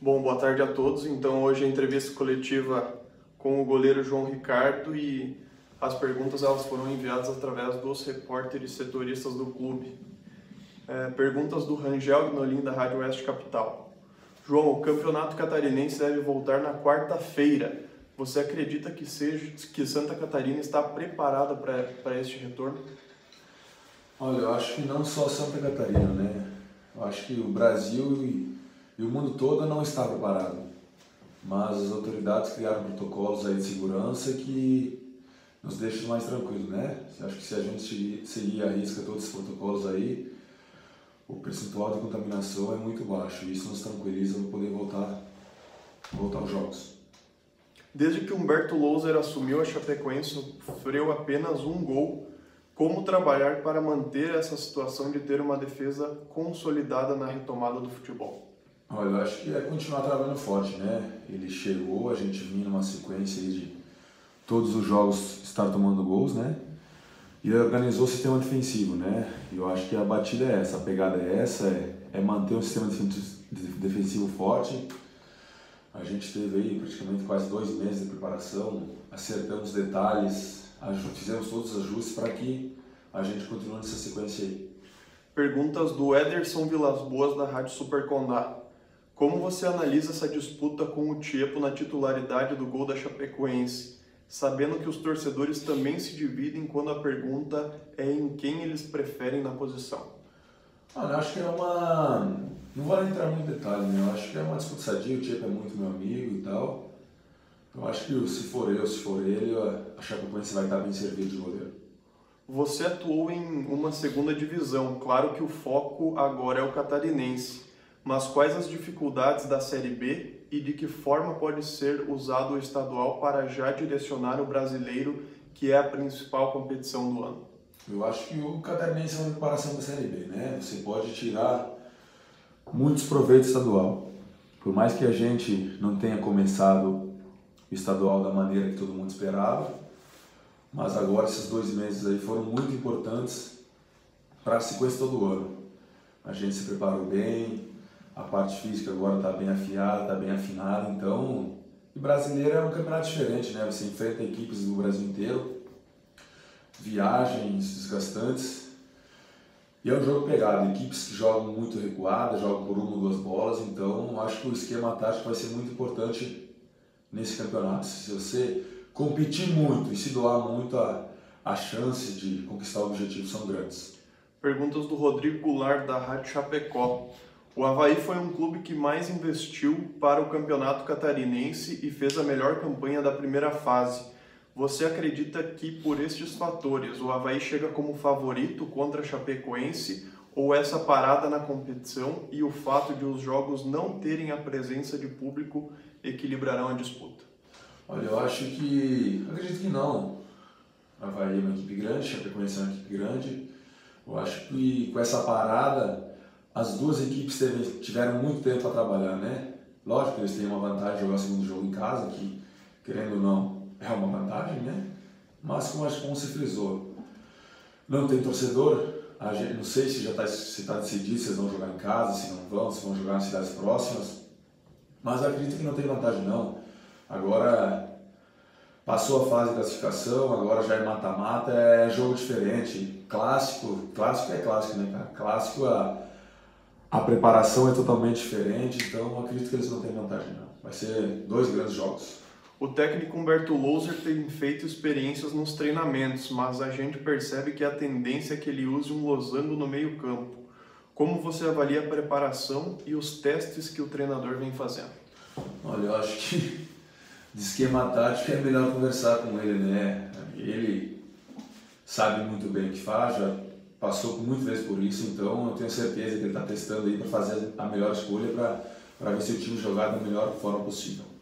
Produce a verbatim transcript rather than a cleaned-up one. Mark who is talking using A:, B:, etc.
A: Bom, boa tarde a todos. Então, hoje a entrevista coletiva com o goleiro João Ricardo e as perguntas elas foram enviadas através dos repórteres setoristas do clube. É, perguntas do Rangel Gnolin, da Rádio Oeste Capital. João, o campeonato catarinense deve voltar na quarta-feira. Você acredita que, seja, que Santa Catarina está preparada para este retorno?
B: Olha, eu acho que não só Santa Catarina, né? Eu acho que o Brasil e, e o mundo todo não está preparado. Mas as autoridades criaram protocolos aí de segurança que nos deixam mais tranquilos, né? Acho que se a gente seguir a risca todos esses protocolos aí, o percentual de contaminação é muito baixo. E isso nos tranquiliza para poder voltar, voltar aos jogos.
A: Desde que Humberto Louser assumiu a Chapecoense, sofreu apenas um gol. Como trabalhar para manter essa situação de ter uma defesa consolidada na retomada do futebol?
B: Olha, eu acho que é continuar trabalhando forte, né? Ele chegou, a gente vinha numa sequência aí de todos os jogos estar tomando gols, né? E ele organizou o sistema defensivo, né? E eu acho que a batida é essa, a pegada é essa, é, é manter um sistema defensivo forte. A gente teve aí praticamente quase dois meses de preparação, acertamos detalhes, fizemos todos os ajustes para que a gente continue nessa sequência aí.
A: Perguntas do Ederson Vilas Boas, da Rádio Super Condá. Como você analisa essa disputa com o Tiepo na titularidade do gol da Chapecoense, sabendo que os torcedores também se dividem quando a pergunta é em quem eles preferem na posição?
B: Olha, eu acho que é uma... Não vou entrar muito em detalhe, né? Eu acho que é uma disputa sadia, o Tiepo é muito meu amigo e tal. Eu acho que se for eu, se for ele, a Chapecoense vai estar bem servido de goleiro.
A: Você atuou em uma segunda divisão, claro que o foco agora é o catarinense, mas quais as dificuldades da Série B e de que forma pode ser usado o estadual para já direcionar o brasileiro, que é a principal competição do ano?
B: Eu acho que o catarinense é uma preparação da Série B, né? Você pode tirar muitos proveitos estadual. Por mais que a gente não tenha começado estadual da maneira que todo mundo esperava, mas agora esses dois meses aí foram muito importantes para a sequência todo ano. A gente se preparou bem, a parte física agora está bem afiada, está bem afinada, então o brasileiro é um campeonato diferente, né? Você enfrenta equipes do Brasil inteiro, viagens desgastantes, e é um jogo pegado, equipes que jogam muito recuadas, jogam por uma ou duas bolas, então acho que o esquema tático vai ser muito importante nesse campeonato. Se você competir muito e se doar muito, a, a chance de conquistar o objetivo são grandes.
A: Perguntas do Rodrigo Goulart, da Rádio Chapecó. O Avaí foi um clube que mais investiu para o campeonato catarinense e fez a melhor campanha da primeira fase. Você acredita que, por estes fatores, o Avaí chega como favorito contra a Chapecoense, ou essa parada na competição e o fato de os jogos não terem a presença de público equilibrarão a disputa?
B: Olha, eu acho que... acredito que não. O Avaí é uma equipe grande, a Chapecoense é uma equipe grande. Eu acho que com essa parada, as duas equipes teve, tiveram muito tempo para trabalhar, né? Lógico que eles têm uma vantagem de jogar o segundo jogo em casa, que, querendo ou não, é uma vantagem, né? Mas como, como se frisou, não tem torcedor. A gente, não sei se já está se tá decidido se eles vão jogar em casa, se não vão, se vão jogar nas cidades próximas. Mas acredito que não tem vantagem não. Agora passou a fase de classificação, agora já é mata-mata, é jogo diferente. Clássico, clássico é clássico, né, cara? Clássico, a, a preparação é totalmente diferente, então acredito que eles não têm vantagem não. Vai ser dois grandes jogos.
A: O técnico Humberto Louser tem feito experiências nos treinamentos, mas a gente percebe que a tendência é que ele use um losango no meio campo. Como você avalia a preparação e os testes que o treinador vem fazendo?
B: Olha, eu acho que de esquema tático é melhor conversar com ele, né? Ele sabe muito bem o que faz, já passou muitas vezes por isso, então eu tenho certeza que ele está testando aí para fazer a melhor escolha para ver se o time jogar da melhor forma possível.